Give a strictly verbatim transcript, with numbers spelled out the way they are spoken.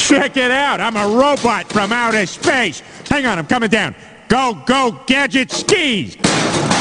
Check it out. I'm a robot from outer space. Hang on, I'm coming down. Go, go, Gadget skis!